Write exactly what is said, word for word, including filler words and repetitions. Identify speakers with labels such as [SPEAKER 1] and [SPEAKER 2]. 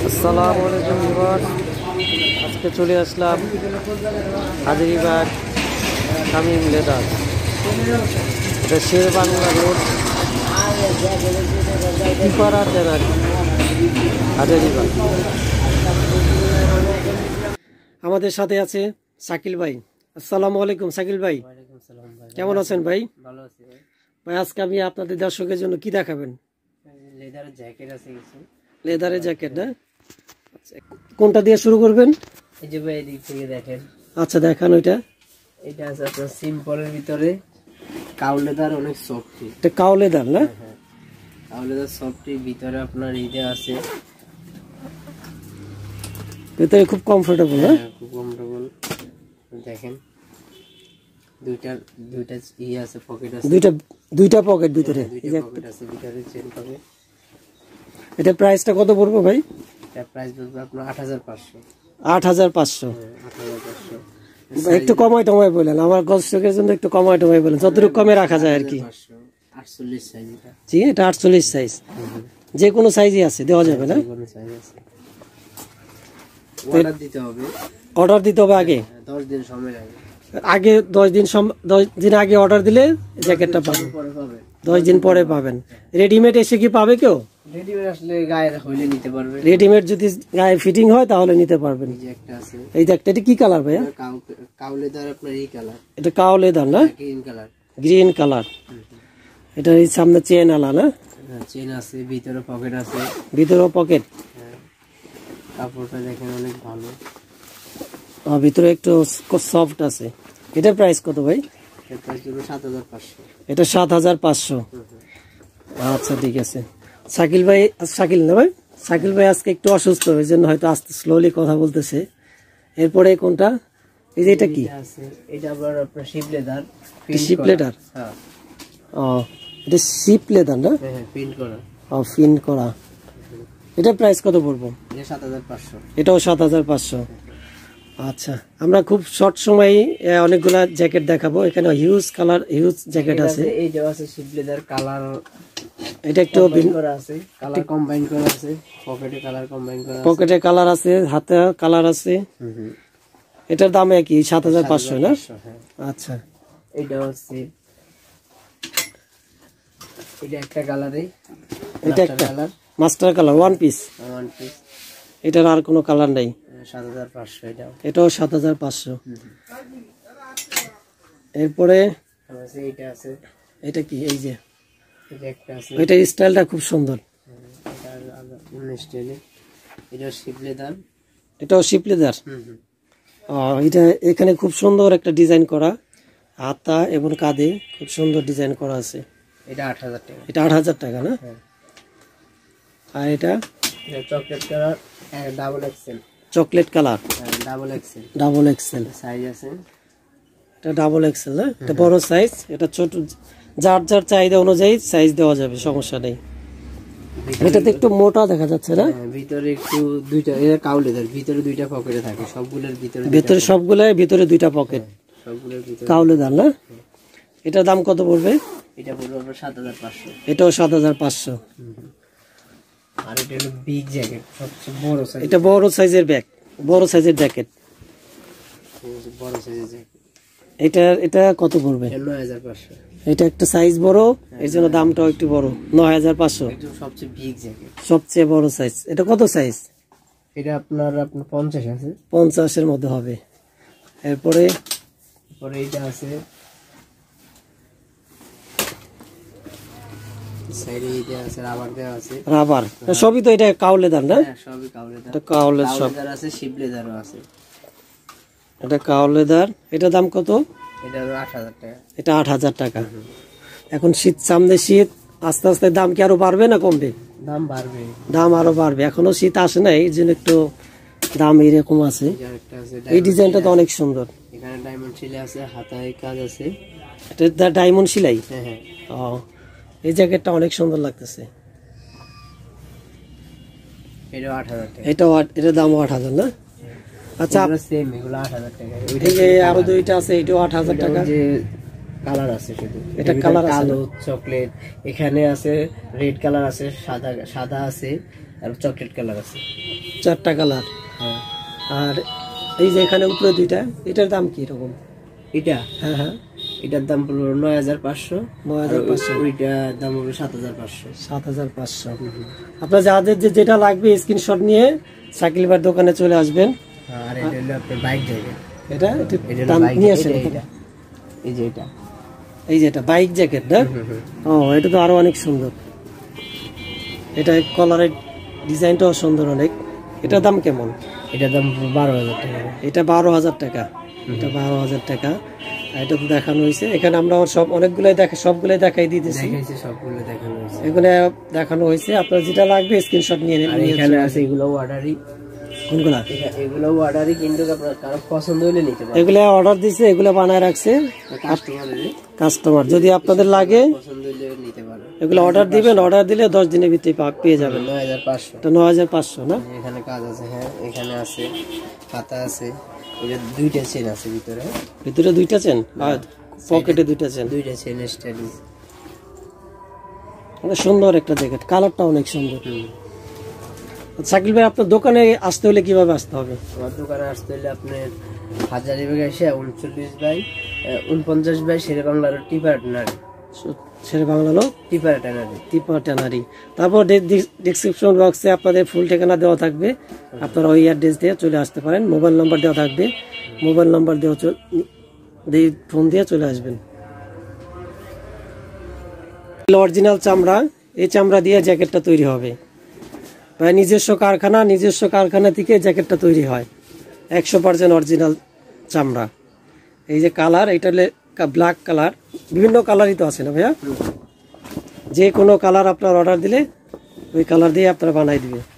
[SPEAKER 1] আসসালামু আলাইকুম ভিউয়ার্স, আজকে চলে আসলাম হাজারীবাগ তামিম লেদার, এটা শের বাংলা রোড কিপাড়া তেনার হাজারীবাগ। আমাদের সাথে আছে শাকিল ভাই। আসসালামু আলাইকুম শাকিল ভাই, কেমন আছেন ভাই?
[SPEAKER 2] ভালো আছি ভাই।
[SPEAKER 1] ভাই আজকে আমি আপনাদের দর্শকের জন্য কি দেখাবেন?
[SPEAKER 2] লেদারের জ্যাকেট আছে কিছু।
[SPEAKER 1] লেদারের জ্যাকেট না? কোনটা দিয়ে শুরু করবেন?
[SPEAKER 2] এই যে ভাই এদিক থেকে দেখেন।
[SPEAKER 1] আচ্ছা দেখান ওইটা।
[SPEAKER 2] এটা আছে আপনার সিম্পলের ভিতরে কাউ লেদার, অনেক সফট।
[SPEAKER 1] এটা কাউ লেদার না?
[SPEAKER 2] হ্যাঁ, কাউ লেদার সফট। ভিতরে আপনার ইদে আছে,
[SPEAKER 1] ভিতরে খুব কমফোর্টেবল না?
[SPEAKER 2] হ্যাঁ খুব কমফোর্টেবল। দেখেন দুইটা দুইটা ই আছে, পকেট আছে, দুইটা
[SPEAKER 1] দুইটা পকেট ভিতরে,
[SPEAKER 2] দুইটা পকেট আছে ভিতরে, চেন পকেট।
[SPEAKER 1] এটা প্রাইসটা কত পড়বে ভাই?
[SPEAKER 2] এটা প্রাইস পড়বে আপনার আট হাজার পাঁচশো।
[SPEAKER 1] আট হাজার পাঁচশো?
[SPEAKER 2] আট হাজার পাঁচশো।
[SPEAKER 1] একটু কমাই টমাই বলেন, আমার দর্শকের জন্য একটু কমাই টমাই বলেন, যতটুকু কমে রাখা যায় আর কি।
[SPEAKER 2] আটচল্লিশ সাইজ এটা।
[SPEAKER 1] জি, এটা আটচল্লিশ সাইজ। যে কোনো সাইজই আছে, দেওয়া যাবে না?
[SPEAKER 2] যে কোনো সাইজ আছে। অর্ডার দিতে হবে।
[SPEAKER 1] অর্ডার দিতে হবে আগে?
[SPEAKER 2] দশ দিন সময় লাগে।
[SPEAKER 1] আগে দশ দিন দশ দিন আগে অর্ডার দিলে জ্যাকেটটা পাবেন, দশ দিন পরে পাবেন। রেডিমেড এসে কি পাবে কেউ?
[SPEAKER 2] রেডিমেড আসলে গায়ে হইলে নিতে পারবে।
[SPEAKER 1] রেডিমেড যদি গায়ে ফিটিং হয় তাহলে নিতে পারবেন।
[SPEAKER 2] এই যে একটা আছে,
[SPEAKER 1] এই দেখতে, এটা কি কালার ভাইয়া?
[SPEAKER 2] কাউ লেদার, আপনার এই কালার।
[SPEAKER 1] এটা কাউ লেদার না?
[SPEAKER 2] Green colour.
[SPEAKER 1] Green colour. এটা এই সামনে চেন আলা না?
[SPEAKER 2] চেন আছে, ভিতরে পকেট আছে।
[SPEAKER 1] ভিতরে পকেট।
[SPEAKER 2] কাপড়টা দেখেন অনেক ভালো।
[SPEAKER 1] আর ভিতরে একটু সফট আছে। এটার প্রাইস কত ভাই?
[SPEAKER 2] এর প্রাইস হলো সাত হাজার পাঁচশো।
[SPEAKER 1] এটা সাত হাজার পাঁচশো। আচ্ছা ঠিক আছে। শাকিল ভাই, শাকিল না ভাই? শাকিল ভাই আজকে একটু অসুস্থ, এই জন্য হয়তো আস্তে স্লোলি কথা বলতেছে। এরপরে কোনটা? এই যে এটা কি?
[SPEAKER 2] এটা আবার আপনার শিপ লেদার।
[SPEAKER 1] Sheep leather?
[SPEAKER 2] হ্যাঁ।
[SPEAKER 1] ও, এটা শিপ লেদার না?
[SPEAKER 2] হ্যাঁ, প্রিন্ট করা।
[SPEAKER 1] ও, প্রিন্ট করা। এটা প্রাইস কত পড়বো?
[SPEAKER 2] এটা সাত হাজার পাঁচশো।
[SPEAKER 1] এটাও সাত হাজার পাঁচশো। আচ্ছা, আমরা খুব শর্ট সময় অনেকগুলা জ্যাকেট দেখাবো। এখানে হিউজ কালার, হিউজ জ্যাকেট আছে।
[SPEAKER 2] এই যে আছে শিপ লেদার কালার।
[SPEAKER 1] এটা একটু
[SPEAKER 2] করা আছে, কালার কম্বাইন করা আছে, পকেটে কালার কম্বাইন করা আছে,
[SPEAKER 1] পকেটে কালার আছে, হাতে কালার আছে। এটার দাম কি সাত হাজার পাঁচশো না? আচ্ছা,
[SPEAKER 2] এটা হচ্ছে এটা একটা কালারে,
[SPEAKER 1] এটা একটা colour, master colour, one piece.
[SPEAKER 2] One piece.
[SPEAKER 1] এটার আর কোনো কালার নাই।
[SPEAKER 2] সাত হাজার পাঁচশো। এটাও
[SPEAKER 1] এটাও সাত হাজার পাঁচশো। এরপরে
[SPEAKER 2] এটা আছে। এটা
[SPEAKER 1] কি? এই যে
[SPEAKER 2] এটা একটা আছে,
[SPEAKER 1] এটা স্টাইলটা খুব সুন্দর।
[SPEAKER 2] এটা স্টাইলে। এটা শিপ লেদার।
[SPEAKER 1] এটাও শিপ লেদার। এটা এখানে খুব সুন্দর একটা ডিজাইন করা, হাতা এবং কাঁধে খুব সুন্দর ডিজাইন করা আছে।
[SPEAKER 2] এটা আট হাজার টাকা।
[SPEAKER 1] এটা আট হাজার টাকা না? আর এটা
[SPEAKER 2] chocolate colour, double XL.
[SPEAKER 1] Chocolate colour,
[SPEAKER 2] double XL.
[SPEAKER 1] Double XL
[SPEAKER 2] size আছে।
[SPEAKER 1] এটা ডাবল এক্সেল না? এটা বড় সাইজ। এটা ছোট, যার যার চাহিদা অনুযায়ী সাইজ দেওয়া যাবে, সমস্যা নেই। এটাতে একটু মোটা দেখা যাচ্ছে না?
[SPEAKER 2] ভিতরে একটু দুইটা, এটা কাউ লেদার, ভিতরে দুইটা পকেটে থাকে সবগুলোর ভিতরে।
[SPEAKER 1] ভিতরে সবগুলোর ভিতরে দুইটা পকেট,
[SPEAKER 2] সবগুলোর ভিতরে
[SPEAKER 1] কাউ লেদার না? এটার দাম কত পড়বে?
[SPEAKER 2] এটা পড়বে আপনার সাত হাজার পাঁচশো।
[SPEAKER 1] এটাও সাত হাজার পাঁচশো।
[SPEAKER 2] আর এটা হলো বিগ জ্যাকেট, সবচেয়ে বড় সাইজ।
[SPEAKER 1] এটা বড় সাইজের ব্যাগ, বড় সাইজের জ্যাকেট,
[SPEAKER 2] বড় সাইজের জ্যাকেট।
[SPEAKER 1] এটা এটা কত পড়বে?
[SPEAKER 2] নয় হাজার পাঁচশো।
[SPEAKER 1] এটা একটা সাইজ বড়, এর জন্য দামটাও একটু বড়, নয় হাজার পাঁচশো।
[SPEAKER 2] সবচেয়ে বিগ জ্যাকেট,
[SPEAKER 1] সবচেয়ে বড় সাইজ। এটা কত সাইজ?
[SPEAKER 2] এটা আপনার আপনার পঞ্চাশ আছে।
[SPEAKER 1] পঞ্চাশের মধ্যে হবে। এরপরে
[SPEAKER 2] পরে এটা আছে, সাইডে এটা আছে, রাবার দেওয়া আছে।
[SPEAKER 1] রাবার সবই তো? এটা কাউ লেদার না?
[SPEAKER 2] হ্যাঁ, সবই কাউ লেদার।
[SPEAKER 1] এটা কাউ লেদার
[SPEAKER 2] আছে, শিপ লেদারও আছে।
[SPEAKER 1] এটা কাউ লেদার। এটা দাম কত?
[SPEAKER 2] এটা হলো আট হাজার টাকা।
[SPEAKER 1] এটা আট হাজার টাকা। এখন শীত, সামনে শীত, আস্তে আস্তে দাম কি আরো বাড়বে না কমবে?
[SPEAKER 2] দাম বাড়বে।
[SPEAKER 1] দাম আরো বাড়বে, এখনো শীত আসে না, এই জন্য একটু দাম এরকম আছে। এই ডিজাইনটা তো অনেক সুন্দর।
[SPEAKER 2] এখানে ডায়মন্ড সেলাই আছে, হাতায় কাজ আছে।
[SPEAKER 1] এটা ডায়মন্ড সেলাই?
[SPEAKER 2] হ্যাঁ হ্যাঁ।
[SPEAKER 1] ও, এই জ্যাকেটটা অনেক সুন্দর লাগতেছে।
[SPEAKER 2] এটাও আট হাজার টাকা।
[SPEAKER 1] এটাও এটার দাম আট হাজার না? আচ্ছা,
[SPEAKER 2] সেম এগুলো আট হাজার টাকা।
[SPEAKER 1] এই যে আরো দুইটা আছে, এটাও আট হাজার টাকা।
[SPEAKER 2] যে কালার আছে শুধু,
[SPEAKER 1] এটা কালার আছে,
[SPEAKER 2] কালো চকলেট, এখানে আছে রেড কালার আছে, সাদা সাদা আছে, আর চকলেট কালার আছে,
[SPEAKER 1] চারটা কালার।
[SPEAKER 2] হ্যাঁ।
[SPEAKER 1] আর এই যে এখানে উপরে দুইটা, এটার দাম কি রকম?
[SPEAKER 2] এটা
[SPEAKER 1] হ্যাঁ হ্যাঁ,
[SPEAKER 2] এটার দাম পড়লো নয় হাজার পাঁচশো।
[SPEAKER 1] নয় হাজার পাঁচশো।
[SPEAKER 2] ওইটার দাম হবে সাত হাজার পাঁচশো।
[SPEAKER 1] সাত হাজার পাঁচশো। আপনার যাদের যে যেটা লাগবে স্ক্রিনশট নিয়ে সাইকেল বার দোকানে চলে আসবেন।
[SPEAKER 2] আর এটা হলো আপনার বাইক জ্যাকেট।
[SPEAKER 1] এটা দাম নিয়ে আসেন।
[SPEAKER 2] এই যে এটা,
[SPEAKER 1] এই যে এটা বাইক জ্যাকেট না? ও, এটা তো আরো অনেক সুন্দর। এটা কলারের ডিজাইনটাও সুন্দর অনেক। এটার দাম কেমন?
[SPEAKER 2] এটার দাম বারো হাজার টাকা।
[SPEAKER 1] এটা বারো হাজার টাকা। এটা বারো হাজার টাকা। এটা তো দেখানো হয়েছে এখানে, আমরা সব অনেকগুলোই দেখা সবগুলোই দেখাই দিতেছি।
[SPEAKER 2] সবগুলো দেখানো হয়েছে,
[SPEAKER 1] এগুলো দেখানো হয়েছে। আপনার যেটা লাগবে স্ক্রিনশট নিয়ে নেন।
[SPEAKER 2] এখানে আছে এগুলো অর্ডারই।
[SPEAKER 1] কোনগুলা?
[SPEAKER 2] এগুলো অর্ডারই, কিন্তু আপনার কারো পছন্দ হলে নিতে পারেন।
[SPEAKER 1] এগুলো অর্ডার দিছে, এগুলো বানায় রাখছে কাস্টমার। যদি আপনাদের লাগে
[SPEAKER 2] পছন্দ হলে নিতে পারেন।
[SPEAKER 1] এগুলো অর্ডার দিবেন, অর্ডার দিলে দশ দিনের ভিতরে পেয়ে যাবেন।
[SPEAKER 2] নয় হাজার পাঁচশো।
[SPEAKER 1] এটা নয় হাজার পাঁচশো না?
[SPEAKER 2] এখানে কাজ আছে, হ্যাঁ এখানে আছে পাতা আছে। এটা দুইটা চেন আছে ভিতরে।
[SPEAKER 1] ভিতরে দুইটা চেন আর পকেটে দুইটা চেন।
[SPEAKER 2] দুইটা চেন স্টাইল।
[SPEAKER 1] অনেক সুন্দর একটা জ্যাকেট, কালারটা অনেক সুন্দর। শাকিল ভাই, আপনার দোকানে আসতে হলে কিভাবে আসতে হবে?
[SPEAKER 2] আমার দোকানে আসতে হলে আপনার হাজারিবাগ এসে উনচল্লিশ বাই উনপঞ্চাশ বাই শেরে বাংলার টিপার ট্যানারি।
[SPEAKER 1] শেরে বাংলা লোক
[SPEAKER 2] টিপার ট্যানারি।
[SPEAKER 1] টিপার ট্যানারি। তারপর ডেসক্রিপশন বক্সে আপনাদের ফুল ঠিকানা দেওয়া থাকবে, আপনারা ওই অ্যাড্রেস দিয়ে চলে আসতে পারেন। মোবাইল নাম্বার দেওয়া থাকবে, মোবাইল নাম্বার দেওয়া দিয়ে ফোন দিয়ে চলে আসবেন। অরিজিনাল চামড়া, এই চামড়া দিয়ে জ্যাকেটটা তৈরি হবে। প্রায় নিজস্ব কারখানা, নিজস্ব কারখানা থেকে জ্যাকেটটা তৈরি হয়। একশো পার্সেন্ট অরিজিনাল চামড়া। এই যে কালার, এটা ব্ল্যাক কালার, বিভিন্ন কালারই তো আছে না ভাইয়া? যে কোনো কালার আপনার অর্ডার দিলে ওই কালার দিয়ে আপনারা বানাই দিবে।